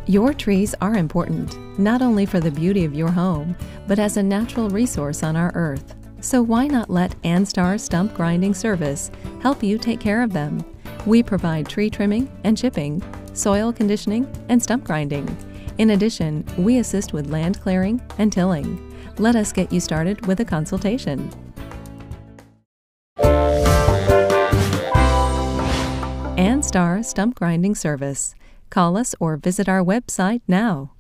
Your trees are important, not only for the beauty of your home, but as a natural resource on our earth. So why not let Andstar Stump Grinding Service help you take care of them? We provide tree trimming and chipping, soil conditioning, and stump grinding. In addition, we assist with land clearing and tilling. Let us get you started with a consultation. Andstar Stump Grinding Service. Call us or visit our website now.